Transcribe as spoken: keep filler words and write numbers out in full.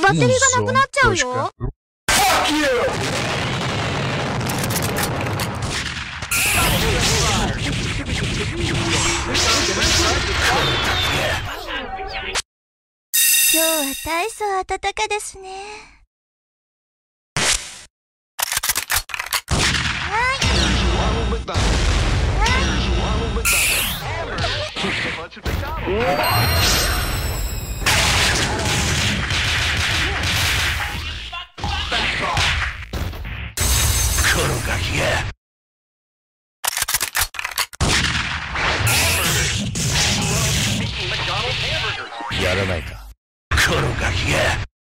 バッテリーがなくなっちゃうよ。今日は大層暖かですね。 やらないか。このガキが。